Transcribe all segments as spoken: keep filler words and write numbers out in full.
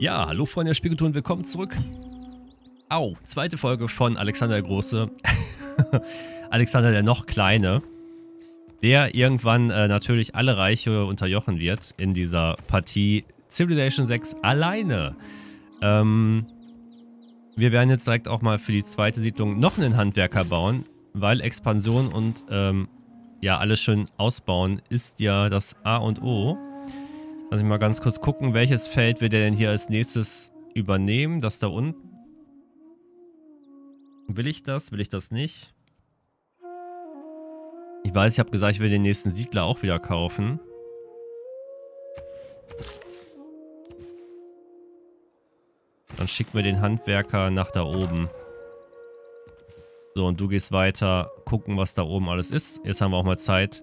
Ja, hallo Freunde der Spielkultur, willkommen zurück. Au, zweite Folge von Alexander der Große. Alexander der noch Kleine, der irgendwann äh, natürlich alle Reiche unterjochen wird in dieser Partie Civilization sechs alleine. Ähm, wir werden jetzt direkt auch mal für die zweite Siedlung noch einen Handwerker bauen, weil Expansion und ähm, ja, alles schön ausbauen ist ja das A und O. Lass ich mal ganz kurz gucken, welches Feld wir denn hier als nächstes übernehmen. Das da unten. Will ich das? Will ich das nicht? Ich weiß, ich habe gesagt, ich will den nächsten Siedler auch wieder kaufen. Dann schicken wir den Handwerker nach da oben. So, und du gehst weiter gucken, was da oben alles ist. Jetzt haben wir auch mal Zeit.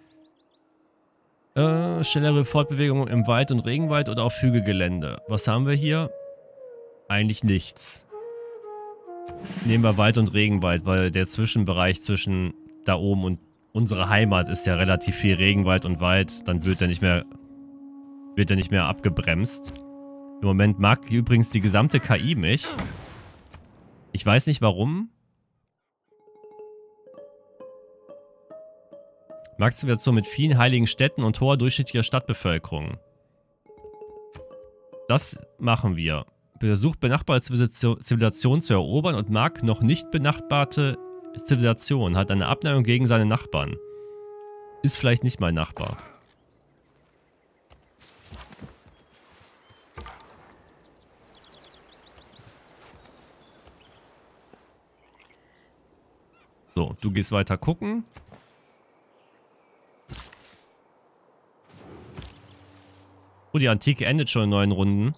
Äh, schnellere Fortbewegung im Wald- und Regenwald oder auf Hügelgelände. Was haben wir hier? Eigentlich nichts. Nehmen wir Wald und Regenwald, weil der Zwischenbereich zwischen da oben und unserer Heimat ist ja relativ viel Regenwald und Wald. Dann wird er nicht mehr, wird er nicht mehr abgebremst. Im Moment mag übrigens die gesamte K I mich. Ich weiß nicht warum. Marktsituation mit vielen heiligen Städten und hoher durchschnittlicher Stadtbevölkerung. Das machen wir. Versucht benachbarte Zivilisationen zu erobern und mag noch nicht benachbarte Zivilisation. Hat eine Abneigung gegen seine Nachbarn. Ist vielleicht nicht mein Nachbar. So, du gehst weiter gucken. Oh, die Antike endet schon in neun Runden.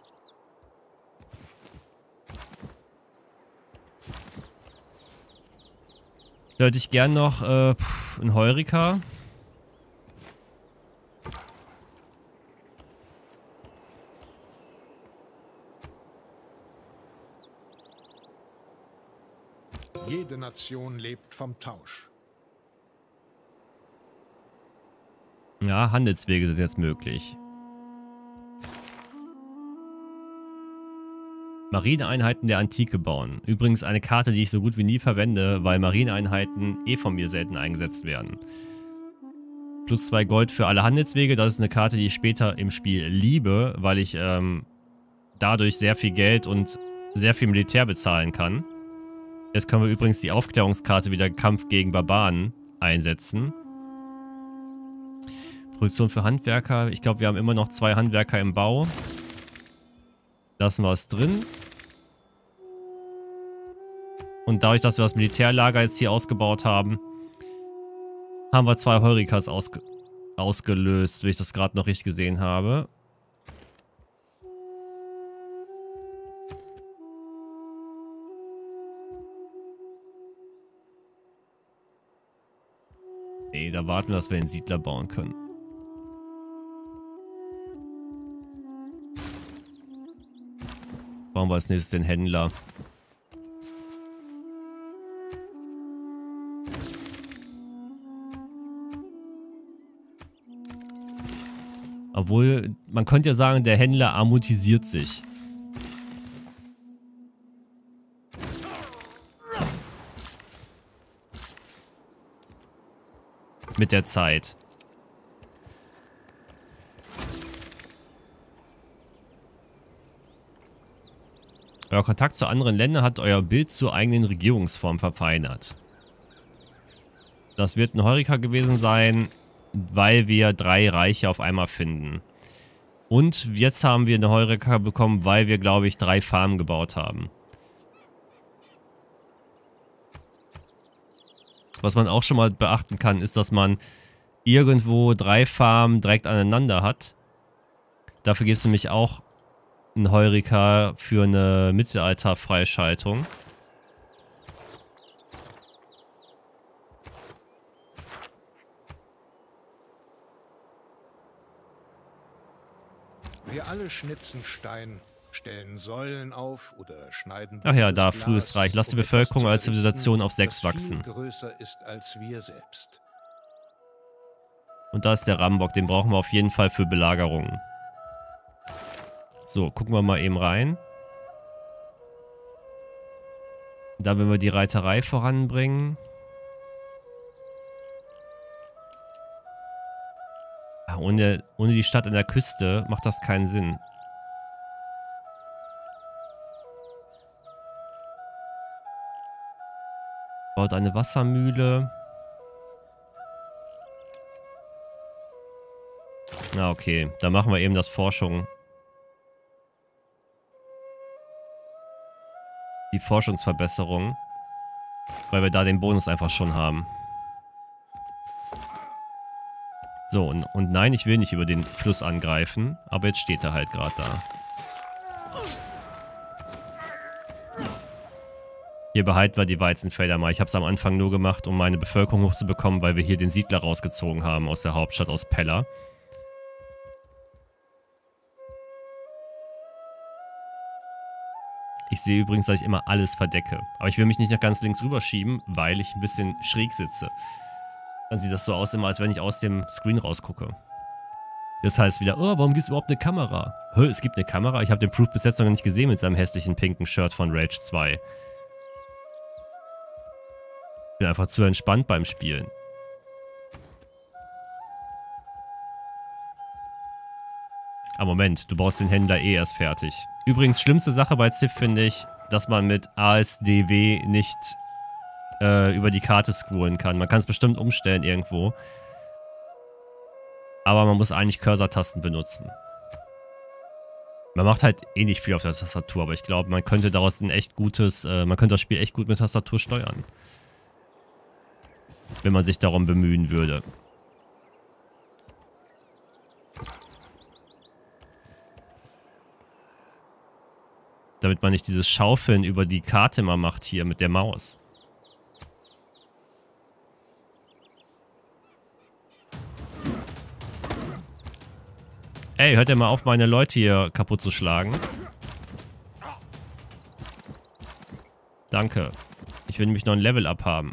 Da hätte ich gern noch äh, einen Heurika. Jede Nation lebt vom Tausch. Ja, Handelswege sind jetzt möglich. Marineeinheiten der Antike bauen. Übrigens eine Karte, die ich so gut wie nie verwende, weil Marineeinheiten eh von mir selten eingesetzt werden. Plus zwei Gold für alle Handelswege. Das ist eine Karte, die ich später im Spiel liebe, weil ich ähm, dadurch sehr viel Geld und sehr viel Militär bezahlen kann. Jetzt können wir übrigens die Aufklärungskarte wieder Kampf gegen Barbaren einsetzen. Produktion für Handwerker. Ich glaube, wir haben immer noch zwei Handwerker im Bau. Lassen wir es drin. Und dadurch, dass wir das Militärlager jetzt hier ausgebaut haben, haben wir zwei Heurikas ausge ausgelöst, wie ich das gerade noch richtig gesehen habe. Nee, da warten wir, dass wir den Siedler bauen können. Bauen wir als nächstes den Händler. Obwohl, man könnte ja sagen, der Händler amortisiert sich. Mit der Zeit. Euer Kontakt zu anderen Ländern hat euer Bild zur eigenen Regierungsform verfeinert. Das wird ein Heurika gewesen sein, weil wir drei Reiche auf einmal finden. Und jetzt haben wir eine Heurika bekommen, weil wir, glaube ich, drei Farmen gebaut haben. Was man auch schon mal beachten kann, ist, dass man irgendwo drei Farmen direkt aneinander hat. Dafür gibt es nämlich auch ein Heurika für eine Mittelalter-Freischaltung. Wir alle schnitzen Stein, stellen Säulen auf oder schneiden. Ach ja, da, Glas, frühes Reich. Lass die um Bevölkerung als etwas zu Zivilisation auf errichten, sechs das wachsen. viel größer ist als wir selbst. Und da ist der Rambock, den brauchen wir auf jeden Fall für Belagerungen. So, gucken wir mal eben rein. Da werden wir die Reiterei voranbringen. Ach, ohne, ohne die Stadt an der Küste macht das keinen Sinn. Baut eine Wassermühle. Na okay, dann machen wir eben das Forschung. Die Forschungsverbesserung. Weil wir da den Bonus einfach schon haben. So, und, und nein, ich will nicht über den Fluss angreifen. Aber jetzt steht er halt gerade da. Hier behalten wir die Weizenfelder mal. Ich habe es am Anfang nur gemacht, um meine Bevölkerung hochzubekommen, weil wir hier den Siedler rausgezogen haben aus der Hauptstadt, aus Pella. Ich sehe übrigens, dass ich immer alles verdecke. Aber ich will mich nicht nach ganz links rüberschieben, weil ich ein bisschen schräg sitze. Dann sieht das so aus, immer als wenn ich aus dem Screen rausgucke. Das heißt wieder, oh, warum gibt es überhaupt eine Kamera? Hö, es gibt eine Kamera? Ich habe den Proof bis jetzt noch nicht gesehen mit seinem hässlichen pinken Shirt von Rage zwei. Ich bin einfach zu entspannt beim Spielen. Ah, Moment, du baust den Händler eh erst fertig. Übrigens, schlimmste Sache bei Civ finde ich, dass man mit A S D W nicht äh, über die Karte scrollen kann. Man kann es bestimmt umstellen irgendwo. Aber man muss eigentlich Cursor-Tasten benutzen. Man macht halt eh nicht viel auf der Tastatur, aber ich glaube, man könnte daraus ein echt gutes, äh, man könnte das Spiel echt gut mit Tastatur steuern. Wenn man sich darum bemühen würde. Damit man nicht dieses Schaufeln über die Karte mal macht hier mit der Maus. Ey, hört ihr mal auf, meine Leute hier kaputt zu schlagen? Danke. Ich will nämlich noch ein Level-Up haben.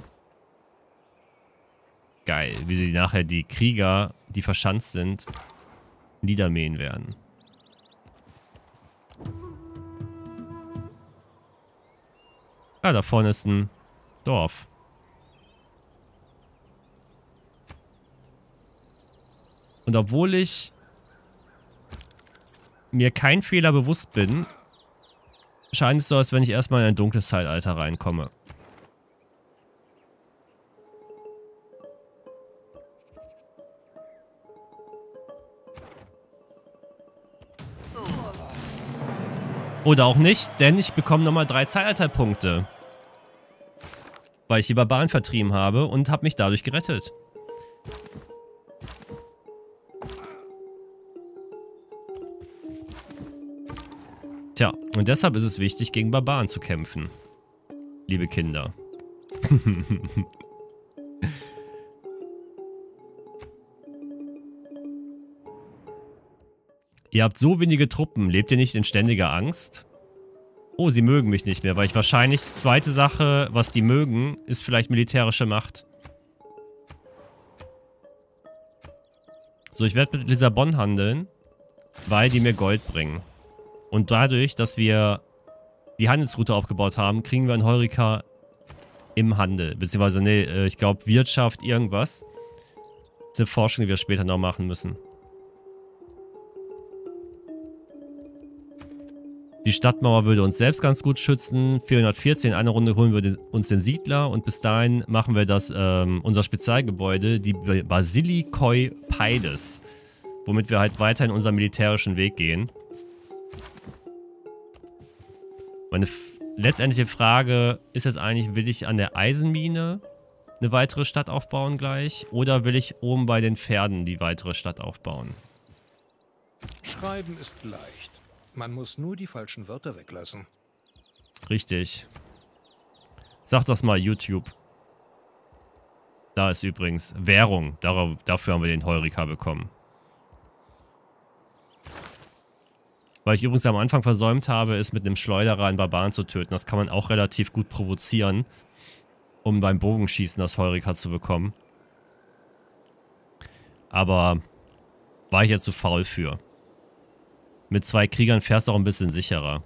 Geil, wie sie nachher die Krieger, die verschanzt sind, niedermähen werden. Ah, da vorne ist ein Dorf. Und obwohl ich mir kein Fehler bewusst bin, scheint es so, als wenn ich erstmal in ein dunkles Zeitalter reinkomme. Oder auch nicht, denn ich bekomme nochmal drei Zeitalterpunkte. Weil ich die Barbaren vertrieben habe und habe mich dadurch gerettet. Tja, und deshalb ist es wichtig, gegen Barbaren zu kämpfen. Liebe Kinder. Ihr habt so wenige Truppen. Lebt ihr nicht in ständiger Angst? Oh, sie mögen mich nicht mehr, weil ich wahrscheinlich... Zweite Sache, was die mögen, ist vielleicht militärische Macht. So, ich werde mit Lissabon handeln, weil die mir Gold bringen. Und dadurch, dass wir die Handelsroute aufgebaut haben, kriegen wir einen Heurika im Handel. Beziehungsweise, nee, ich glaube Wirtschaft, irgendwas. Das ist eine Forschung, die wir später noch machen müssen. Die Stadtmauer würde uns selbst ganz gut schützen. vierhundertvierzehn, in einer Runde holen wir den, uns den Siedler. Und bis dahin machen wir das, ähm, unser Spezialgebäude, die Basilikoi Paides. Womit wir halt weiter in unseren militärischen Weg gehen. Meine letztendliche Frage ist jetzt eigentlich, will ich an der Eisenmine eine weitere Stadt aufbauen gleich? Oder will ich oben bei den Pferden die weitere Stadt aufbauen? Schreiben ist leicht. Man muss nur die falschen Wörter weglassen. Richtig. Sag das mal, YouTube. Da ist übrigens Währung. Darauf, dafür haben wir den Heurika bekommen. Weil ich übrigens am Anfang versäumt habe, ist mit einem Schleuderer einen Barbaren zu töten. Das kann man auch relativ gut provozieren, um beim Bogenschießen das Heurika zu bekommen. Aber war ich jetzt zu faul für. Mit zwei Kriegern fährst du auch ein bisschen sicherer.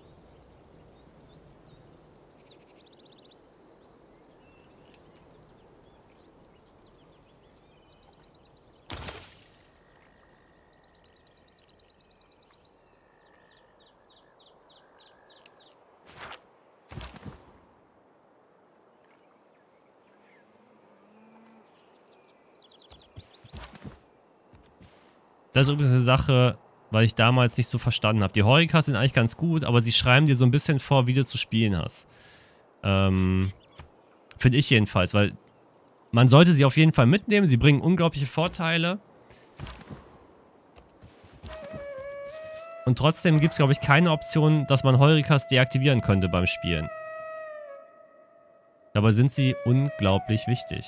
Das ist übrigens eine Sache, weil ich damals nicht so verstanden habe. Die Hoirikas sind eigentlich ganz gut, aber sie schreiben dir so ein bisschen vor, wie du zu spielen hast. Ähm, finde ich jedenfalls, weil man sollte sie auf jeden Fall mitnehmen. Sie bringen unglaubliche Vorteile. Und trotzdem gibt es, glaube ich, keine Option, dass man Hoirikas deaktivieren könnte beim Spielen. Dabei sind sie unglaublich wichtig.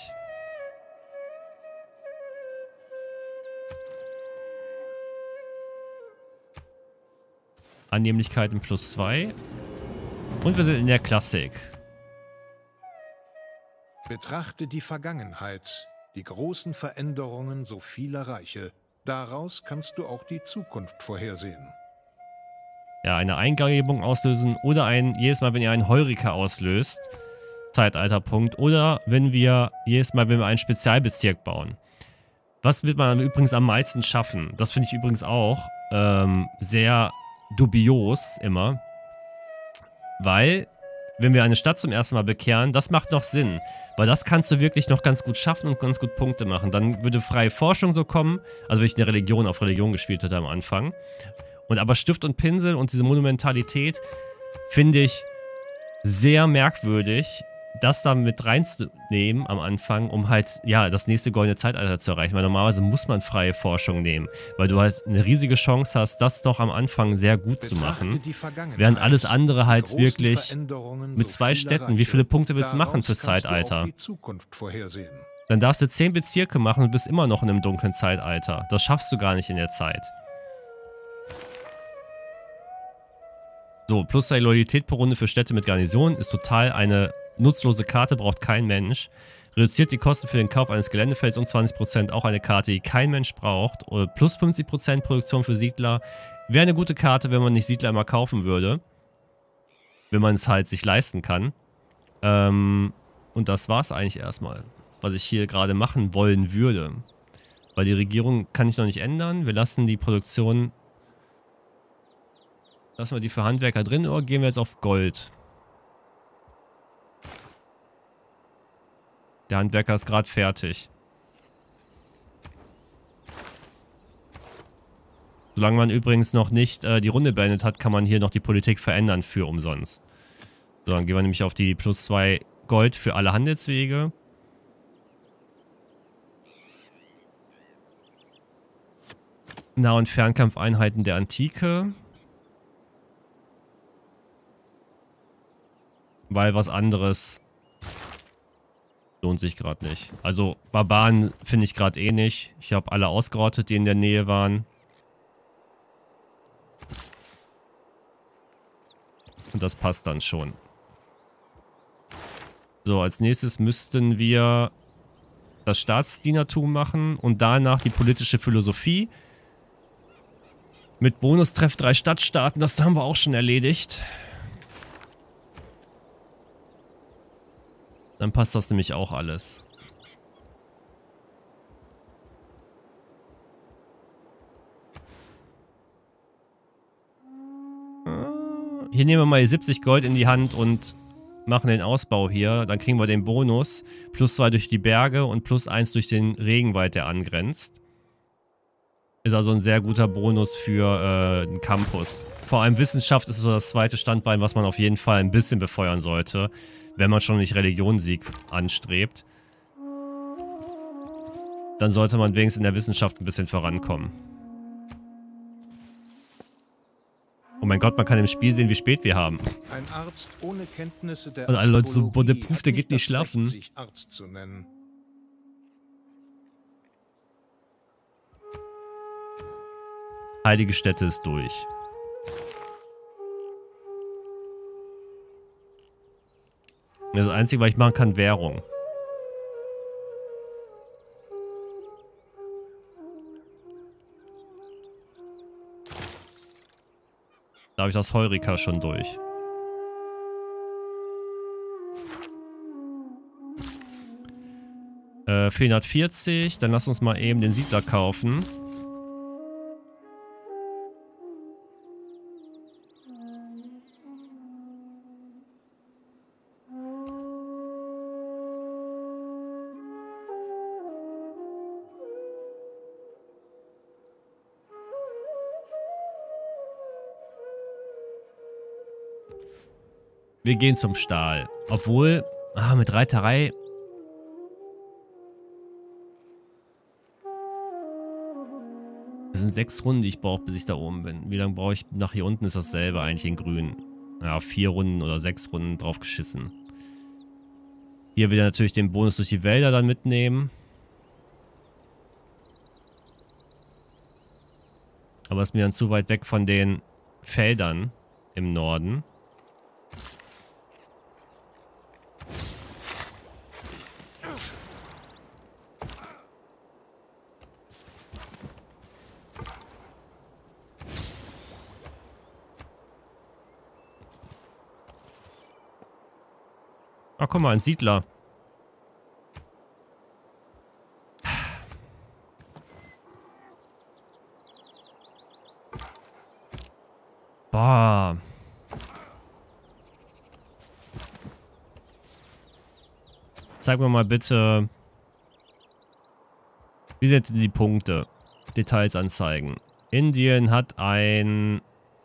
Annehmlichkeiten plus zwei. Und wir sind in der Klassik. Betrachte die Vergangenheit, die großen Veränderungen so vieler Reiche. Daraus kannst du auch die Zukunft vorhersehen. Ja, eine Eingebung auslösen oder ein, jedes Mal, wenn ihr einen Heurika auslöst, Zeitalterpunkt. Oder wenn wir, jedes Mal, wenn wir einen Spezialbezirk bauen. Was wird man übrigens am meisten schaffen? Das finde ich übrigens auch ähm, sehr dubios immer, weil, wenn wir eine Stadt zum ersten Mal bekehren, das macht noch Sinn, weil das kannst du wirklich noch ganz gut schaffen und ganz gut Punkte machen. Dann würde freie Forschung so kommen, also wenn ich eine Religion auf Religion gespielt hätte am Anfang. Und aber Stift und Pinsel und diese Monumentalität finde ich sehr merkwürdig, das da mit reinzunehmen am Anfang, um halt, ja, das nächste goldene Zeitalter zu erreichen. Weil normalerweise muss man freie Forschung nehmen, weil du halt eine riesige Chance hast, das doch am Anfang sehr gut zu machen. Während alles andere halt wirklich mit zwei Städten, wie viele Punkte willst du machen fürs Zeitalter? Dann darfst du zehn Bezirke machen und bist immer noch in einem dunklen Zeitalter. Das schaffst du gar nicht in der Zeit. So, plus zwei Loyalität pro Runde für Städte mit Garnison ist total eine nutzlose Karte, braucht kein Mensch. Reduziert die Kosten für den Kauf eines Geländefelds um zwanzig Prozent, auch eine Karte, die kein Mensch braucht. Oder plus fünfzig Prozent Produktion für Siedler. Wäre eine gute Karte, wenn man nicht Siedler immer kaufen würde. Wenn man es halt sich leisten kann. Ähm, und das war es eigentlich erstmal, was ich hier gerade machen wollen würde. Weil die Regierung kann ich noch nicht ändern. Wir lassen die Produktion... Lassen wir die für Handwerker drin oder gehen wir jetzt auf Gold? Der Handwerker ist gerade fertig. Solange man übrigens noch nicht äh, die Runde beendet hat, kann man hier noch die Politik verändern für umsonst. So, dann gehen wir nämlich auf die plus zwei Gold für alle Handelswege. Nah- und Fernkampfeinheiten der Antike. Weil was anderes lohnt sich gerade nicht. Also Barbaren finde ich gerade eh nicht. Ich habe alle ausgerottet, die in der Nähe waren. Und das passt dann schon. So, als nächstes müssten wir das Staatsdienertum machen und danach die politische Philosophie. Mit Bonustreff drei Stadtstaaten, das haben wir auch schon erledigt. Dann passt das nämlich auch alles. Hier nehmen wir mal siebzig Gold in die Hand und machen den Ausbau hier. Dann kriegen wir den Bonus. Plus zwei durch die Berge und plus eins durch den Regenwald, der angrenzt. Ist also ein sehr guter Bonus für äh, den Campus. Vor allem Wissenschaft ist so das zweite Standbein, was man auf jeden Fall ein bisschen befeuern sollte. Wenn man schon nicht Religionssieg anstrebt, dann sollte man wenigstens in der Wissenschaft ein bisschen vorankommen. Oh mein Gott, man kann im Spiel sehen, wie spät wir haben. Ein Arzt ohne Kenntnisse der Und alle Leute so, boah, der Astrologie Puff, hat der geht nicht das schlafen. Recht, sich Arzt zu nennen. Heilige Stätte ist durch. Das Einzige, was ich machen kann, Währung. Da habe ich das Heurika schon durch. Äh, vierhundertvierzig. Dann lass uns mal eben den Siedler kaufen. Wir gehen zum Stahl. Obwohl, ah, mit Reiterei... Das sind sechs Runden, die ich brauche, bis ich da oben bin. Wie lange brauche ich nach hier unten? Ist dasselbe eigentlich in grün. Ja, vier Runden oder sechs Runden drauf geschissen. Hier wieder natürlich den Bonus durch die Wälder dann mitnehmen. Aber ist mir dann zu weit weg von den Feldern im Norden. Ach, guck mal, ein Siedler. Boah. Zeig mir mal bitte. Wie sind denn die Punkte? Details anzeigen. Indien hat ein...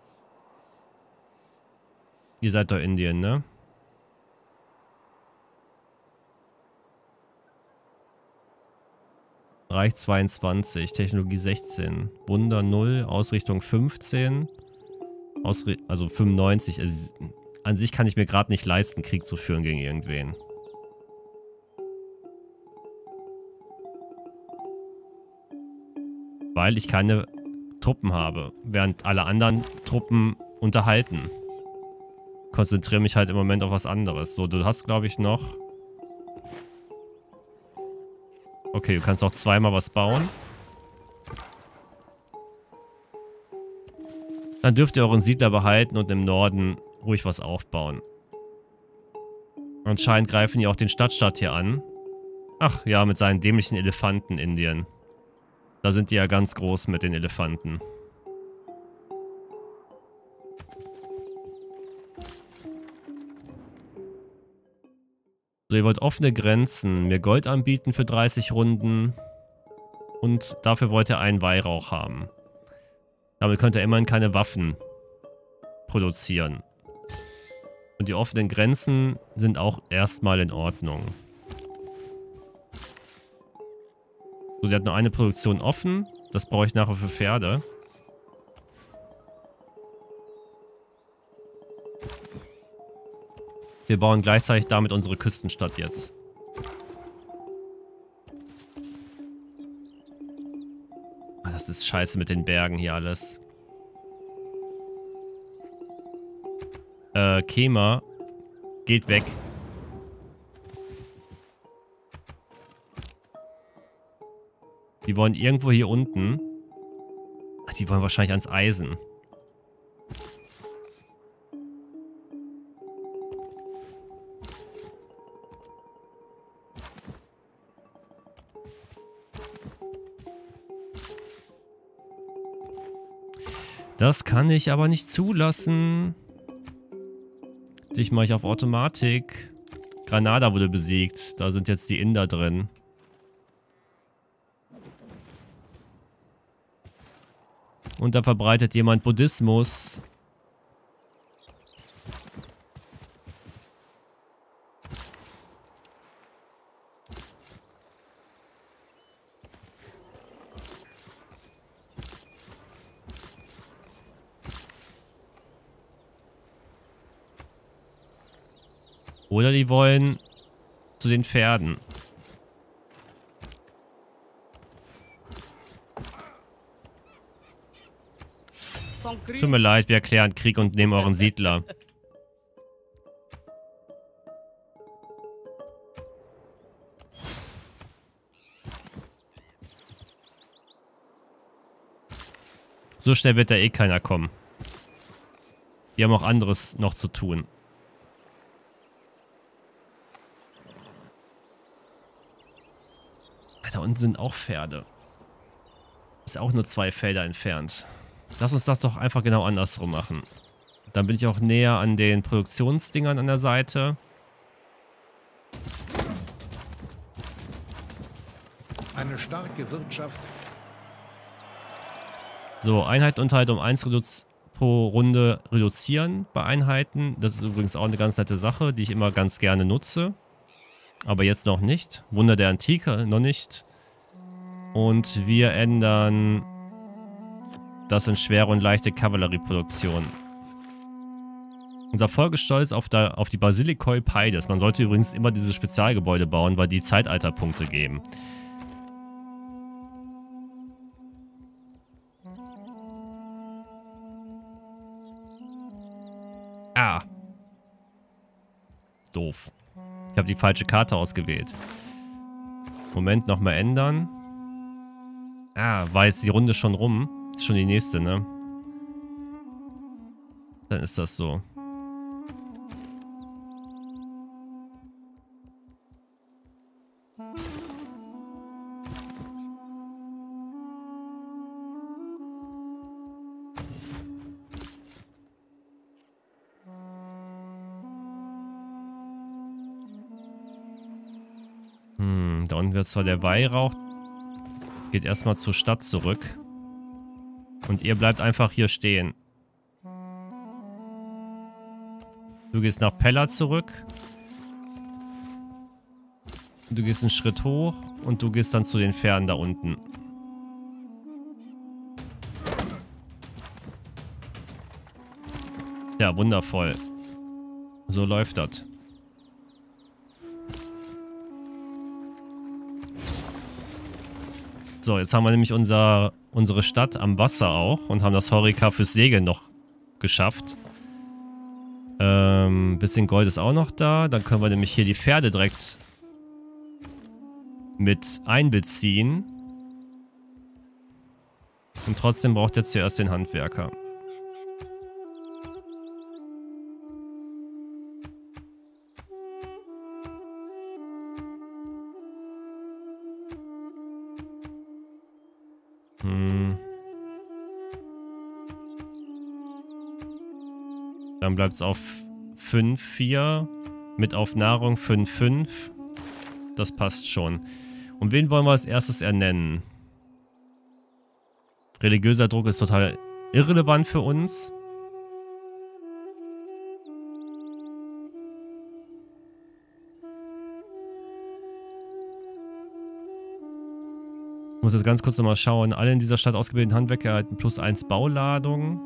Ihr seid doch Indien, ne? Reich zweiundzwanzig, Technologie sechzehn, Wunder null, Ausrichtung fünfzehn, Ausri also fünfundneunzig. Also an sich kann ich mir gerade nicht leisten, Krieg zu führen gegen irgendwen. Weil ich keine Truppen habe, während alle anderen Truppen unterhalten. Konzentriere mich halt im Moment auf was anderes. So, du hast, glaube ich, noch... Okay, du kannst auch zweimal was bauen. Dann dürft ihr euren Siedler behalten und im Norden ruhig was aufbauen. Anscheinend greifen die auch den Stadtstaat hier an. Ach ja, mit seinen dämlichen Elefanten Indien. Da sind die ja ganz groß mit den Elefanten. So, ihr wollt offene Grenzen, mir Gold anbieten für dreißig Runden und dafür wollt ihr einen Weihrauch haben. Damit könnt ihr immerhin keine Waffen produzieren. Und die offenen Grenzen sind auch erstmal in Ordnung. So, die hat nur eine Produktion offen. Das brauche ich nachher für Pferde. Wir bauen gleichzeitig damit unsere Küstenstadt jetzt. Ah, das ist scheiße mit den Bergen hier alles. Äh, Kema geht weg. Die wollen irgendwo hier unten. Ach, die wollen wahrscheinlich ans Eisen. Das kann ich aber nicht zulassen. Dich mache ich auf Automatik. Granada wurde besiegt. Da sind jetzt die Inder drin. Und da verbreitet jemand Buddhismus. Oder die wollen zu den Pferden. Tut mir leid, wir erklären Krieg und nehmen euren Siedler. So schnell wird da eh keiner kommen. Die haben auch anderes noch zu tun. Da unten sind auch Pferde. Ist auch nur zwei Felder entfernt. Lass uns das doch einfach genau andersrum machen. Dann bin ich auch näher an den Produktionsdingern an der Seite. Eine starke Wirtschaft. So, Einheitenunterhalt um eins pro Runde reduzieren bei Einheiten. Das ist übrigens auch eine ganz nette Sache, die ich immer ganz gerne nutze. Aber jetzt noch nicht. Wunder der Antike noch nicht. Und wir ändern das in schwere und leichte Kavallerieproduktion. Unser Volk ist stolz auf, da, auf die Basilikoi Paides. Man sollte übrigens immer diese Spezialgebäude bauen, weil die Zeitalterpunkte geben. Ah. Doof. Ich habe die falsche Karte ausgewählt. Moment, nochmal ändern. Ah, war jetzt die Runde schon rum. Ist schon die nächste, ne? Dann ist das so. Hm, da unten wird zwar der Weihrauch. Geht erstmal zur Stadt zurück. Und ihr bleibt einfach hier stehen. Du gehst nach Pella zurück. Du gehst einen Schritt hoch und du gehst dann zu den Pferden da unten. Ja, wundervoll. So läuft das. So, jetzt haben wir nämlich unser, unsere Stadt am Wasser auch und haben das Horeca fürs Segeln noch geschafft. Ähm, bisschen Gold ist auch noch da. Dann können wir nämlich hier die Pferde direkt mit einbeziehen. Und trotzdem braucht ihr zuerst den Handwerker. Hm. Dann bleibt es auf fünf vier. Mit auf Nahrung fünf fünf. Das passt schon. Und wen wollen wir als erstes ernennen? Religiöser Druck ist total irrelevant für uns. Ich muss jetzt ganz kurz nochmal schauen. Alle in dieser Stadt ausgebildeten Handwerker erhalten plus eins Bauladung.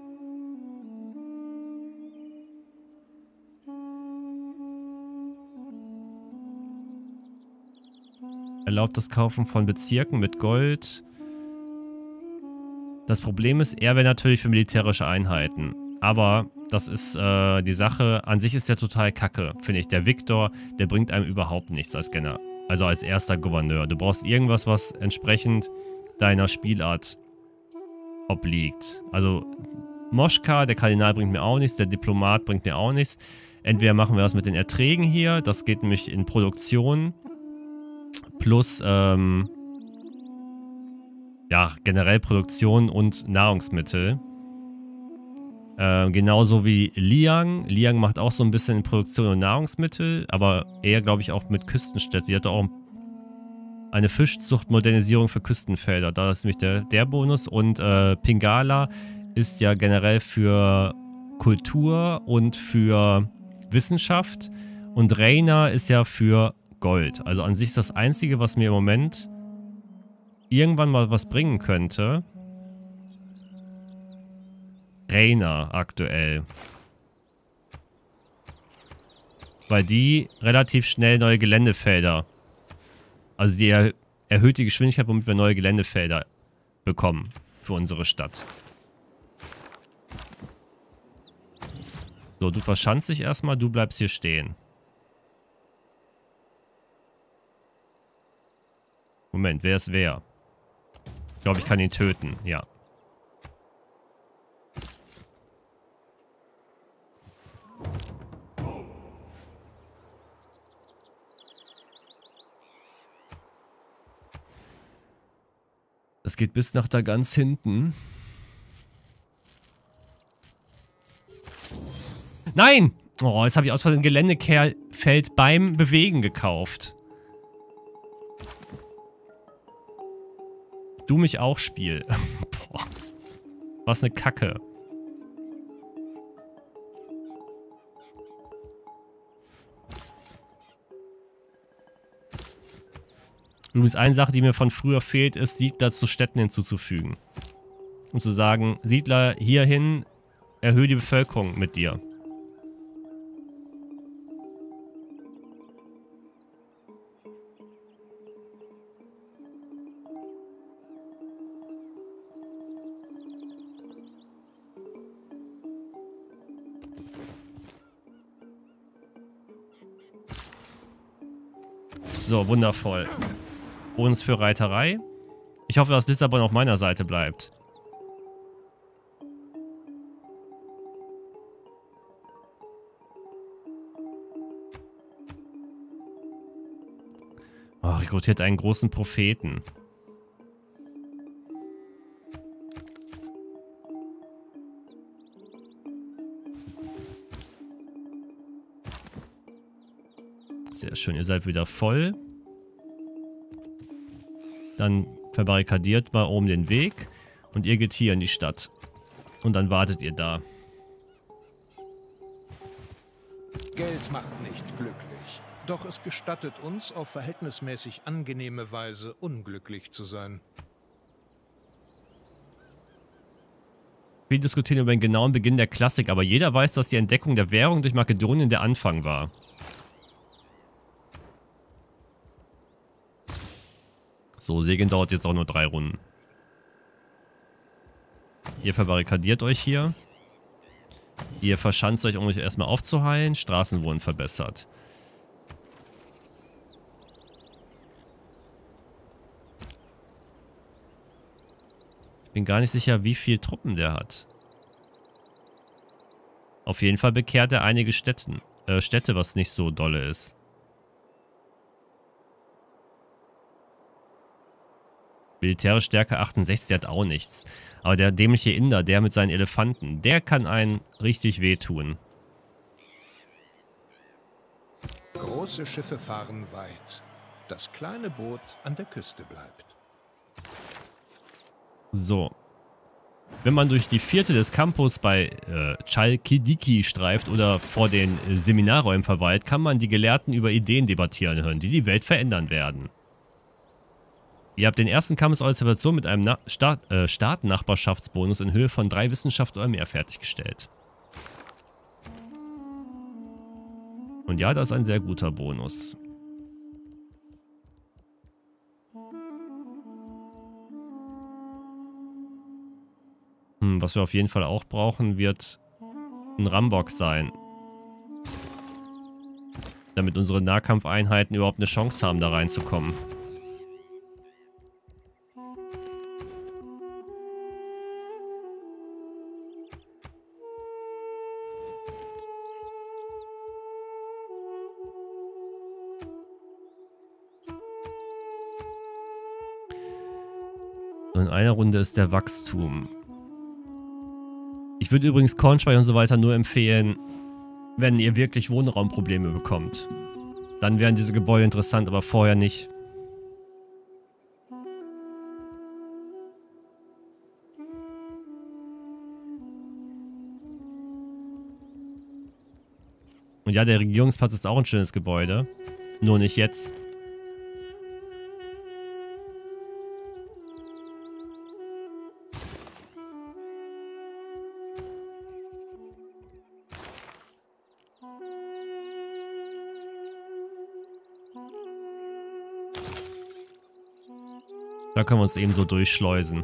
Erlaubt das Kaufen von Bezirken mit Gold. Das Problem ist, er wäre natürlich für militärische Einheiten. Aber das ist äh, die Sache. An sich ist der total kacke, finde ich. Der Viktor, der bringt einem überhaupt nichts als General. Also als erster Gouverneur. Du brauchst irgendwas, was entsprechend deiner Spielart obliegt. Also Moschka, der Kardinal bringt mir auch nichts. Der Diplomat bringt mir auch nichts. Entweder machen wir das mit den Erträgen hier. Das geht nämlich in Produktion. Plus, ähm, ja, generell Produktion und Nahrungsmittel. Äh, genauso wie Liang. Liang macht auch so ein bisschen in Produktion und Nahrungsmittel, aber eher, glaube ich, auch mit Küstenstädte. Die hat auch eine Fischzuchtmodernisierung für Küstenfelder. Da ist nämlich der, der Bonus. Und äh, Pingala ist ja generell für Kultur und für Wissenschaft. Und Reina ist ja für Gold. Also an sich ist das Einzige, was mir im Moment irgendwann mal was bringen könnte. Reina aktuell. Weil die relativ schnell neue Geländefelder, also die er erhöht die Geschwindigkeit, womit wir neue Geländefelder bekommen für unsere Stadt. So, du verschanzt dich erstmal, du bleibst hier stehen. Moment, wer ist wer? Ich glaube, ich kann ihn töten, ja. Das geht bis nach da ganz hinten. Nein! Oh, jetzt habe ich aus Versehen ein Geländefeld beim Bewegen gekauft. Du mich auch, Spiel. Boah. Was eine Kacke. Übrigens, eine Sache, die mir von früher fehlt, ist, Siedler zu Städten hinzuzufügen. Um zu sagen, Siedler hierhin, erhöhe die Bevölkerung mit dir. So, wundervoll. Bonus für Reiterei. Ich hoffe, dass Lissabon auf meiner Seite bleibt. Oh, rekrutiert einen großen Propheten. Sehr schön, ihr seid wieder voll. Dann verbarrikadiert mal oben den Weg und ihr geht hier in die Stadt. Und dann wartet ihr da. Geld macht nicht glücklich. Doch es gestattet uns, auf verhältnismäßig angenehme Weise unglücklich zu sein. Wir diskutieren über den genauen Beginn der Klassik, aber jeder weiß, dass die Entdeckung der Währung durch Makedonien der Anfang war. So, Segeln dauert jetzt auch nur drei Runden. Ihr verbarrikadiert euch hier. Ihr verschanzt euch, um euch erstmal aufzuheilen. Straßen wurden verbessert. Ich bin gar nicht sicher, wie viel Truppen der hat. Auf jeden Fall bekehrt er einige Städten, äh, Städte, was nicht so dolle ist. Militärische Stärke achtundsechzig, der hat auch nichts. Aber der dämliche Inder, der mit seinen Elefanten, der kann einen richtig wehtun. Große Schiffe fahren weit. Das kleine Boot an der Küste bleibt. So. Wenn man durch die Vierte des Campus bei äh, Chalkidiki streift oder vor den äh, Seminarräumen verweilt, kann man die Gelehrten über Ideen debattieren hören, die die Welt verändern werden. Ihr habt den ersten Campus eurer Observation mit einem Na Staat, äh, Staatennachbarschaftsbonus in Höhe von drei Wissenschaften oder mehr fertiggestellt. Und ja, das ist ein sehr guter Bonus. Hm, was wir auf jeden Fall auch brauchen, wird ein Rambock sein. Damit unsere Nahkampfeinheiten überhaupt eine Chance haben, da reinzukommen. In einer Runde ist der Wachstum. Ich würde übrigens Kornspeicher und so weiter nur empfehlen, wenn ihr wirklich Wohnraumprobleme bekommt. Dann wären diese Gebäude interessant, aber vorher nicht. Und ja, der Regierungsplatz ist auch ein schönes Gebäude. Nur nicht jetzt. Da können wir uns eben so durchschleusen.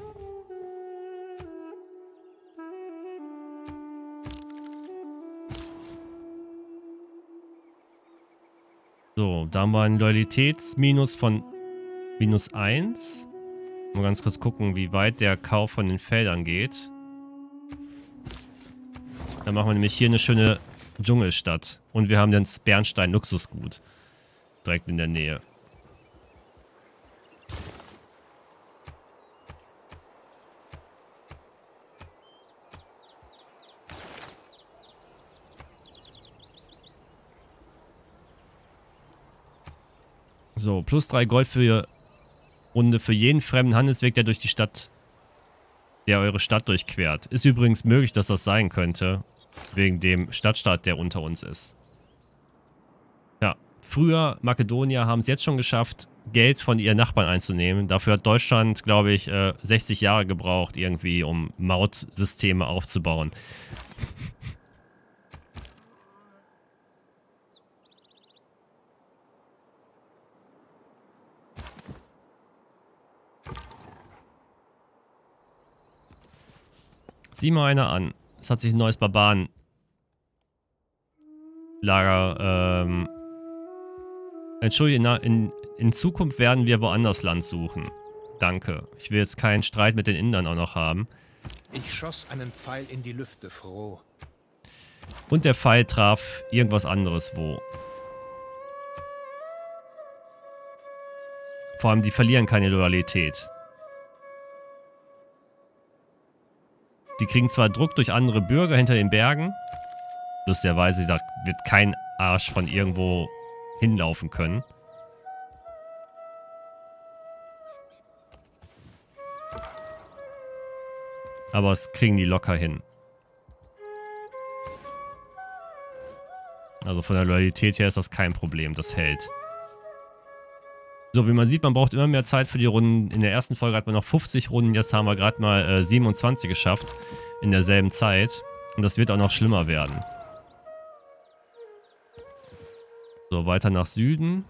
So, da haben wir einen Loyalitätsminus von minus eins. Mal ganz kurz gucken, wie weit der Kauf von den Feldern geht. Dann machen wir nämlich hier eine schöne Dschungelstadt. Und wir haben das Bernstein-Luxusgut direkt in der Nähe. So, plus drei Gold für Runde für jeden fremden Handelsweg, der durch die Stadt, der eure Stadt durchquert. Ist übrigens möglich, dass das sein könnte, wegen dem Stadtstaat, der unter uns ist. Ja, früher Makedonier haben es jetzt schon geschafft, Geld von ihren Nachbarn einzunehmen. Dafür hat Deutschland, glaube ich, sechzig Jahre gebraucht, irgendwie, um Mautsysteme aufzubauen. Sieh mal einer an. Es hat sich ein neues Barbarenlager ähm, Entschuldige, in, in Zukunft werden wir woanders Land suchen. Danke. Ich will jetzt keinen Streit mit den Indern auch noch haben. Ich schoss einen Pfeil in die Lüfte, froh. Und der Pfeil traf irgendwas anderes wo. Vor allem, die verlieren keine Loyalität. Die kriegen zwar Druck durch andere Bürger hinter den Bergen. Lustigerweise, da wird kein Arsch von irgendwo hinlaufen können. Aber es kriegen die locker hin. Also von der Loyalität her ist das kein Problem, das hält. So, wie man sieht, man braucht immer mehr Zeit für die Runden. In der ersten Folge hatten wir noch fünfzig Runden, jetzt haben wir gerade mal äh, siebenundzwanzig geschafft in derselben Zeit. Und das wird auch noch schlimmer werden. So, weiter nach Süden.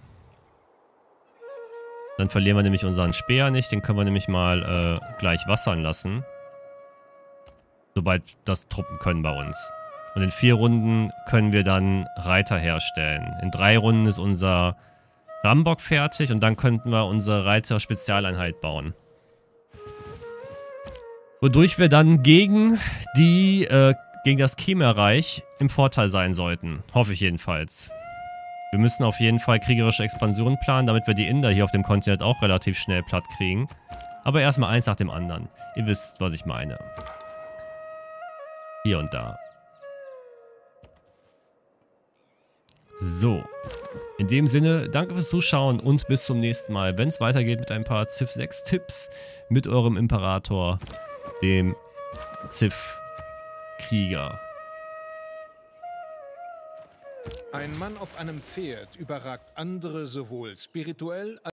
Dann verlieren wir nämlich unseren Speer nicht. Den können wir nämlich mal äh, gleich wassern lassen. Sobald das Truppen können bei uns. Und in vier Runden können wir dann Reiter herstellen. In drei Runden ist unser Rambock fertig und dann könnten wir unsere Reiter-Spezialeinheit bauen. Wodurch wir dann gegen die, äh, gegen das Khmer-Reich im Vorteil sein sollten. Hoffe ich jedenfalls. Wir müssen auf jeden Fall kriegerische Expansion planen, damit wir die Inder hier auf dem Kontinent auch relativ schnell platt kriegen. Aber erstmal eins nach dem anderen. Ihr wisst, was ich meine. Hier und da. So. In dem Sinne, danke fürs Zuschauen und bis zum nächsten Mal, wenn es weitergeht mit ein paar Civ sechs Tipps mit eurem Imperator, dem Civ-Krieger. Ein Mann auf einem Pferd überragt andere sowohl spirituell als